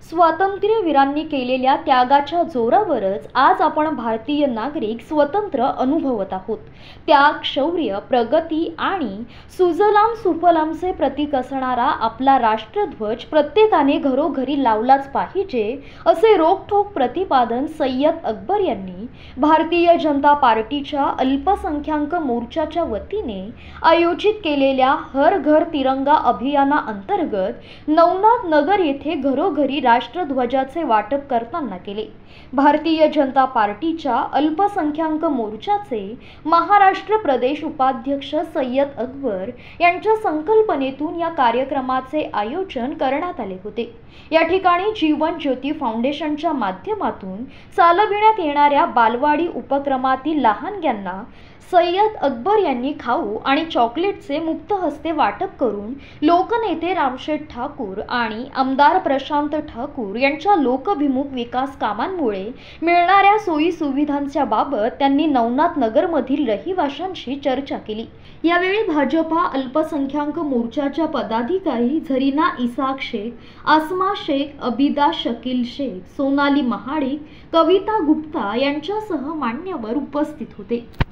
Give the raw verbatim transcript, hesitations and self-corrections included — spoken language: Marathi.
स्वातंत्र्यवीरांनी केलेल्या त्यागाच्या जोरावरच आज आपण भारतीय नागरिक स्वतंत्र अनुभवत आहोत। त्याग, शौर्य, प्रगती आणि सुजलाम सुफलामचे प्रतीक असणारा आपला राष्ट्रध्वज प्रत्येकाने घरोघरी लावलाच पाहिजे, असे रोखठोक प्रतिपादन सय्यद अकबर यांनी भारतीय जनता पार्टीच्या अल्पसंख्याक मोर्चाच्या वतीने आयोजित केलेल्या हर घर तिरंगा अभियानाअंतर्गत नवनाथ नगर येथे घरोघरी राष्ट्रध्वजाचे वाटप करताना केले। भारतीय जनता पार्टीच्या अल्पसंख्याक मोर्चाचे महाराष्ट्र प्रदेश उपाध्यक्ष सय्यद अकबर यांच्या संकल्पनेतून या कार्यक्रमाचे आयोजन करण्यात आले होते। या ठिकाणी जीवन ज्योती फाउंडेशनच्या माध्यमातून चालविण्यात येणाऱ्या बालवाडी उपक्रमातील लहानग्यांना सय्यद अकबर यांनी खाऊ आणि चॉकलेटचे मुक्त हस्ते वाटप करून लोकनेते रामशेठ ठाकूर आणि आमदार प्रशांत ठाकूर यांच्या लोकभिमुख विकास कामांमुळे मिळणाऱ्या सोयी सुविधांच्या बाबत त्यांनी नवनाथ नगरमधील रहिवाशांशी चर्चा केली। यावेळी भाजपा अल्पसंख्याक मोर्चाच्या पदाधिकारी झरीना इसाक शेख, आसमा शेख, अबिदा शकील शेख, सोनाली महाडिक, कविता गुप्ता यांच्यासह मान्यवर उपस्थित होते।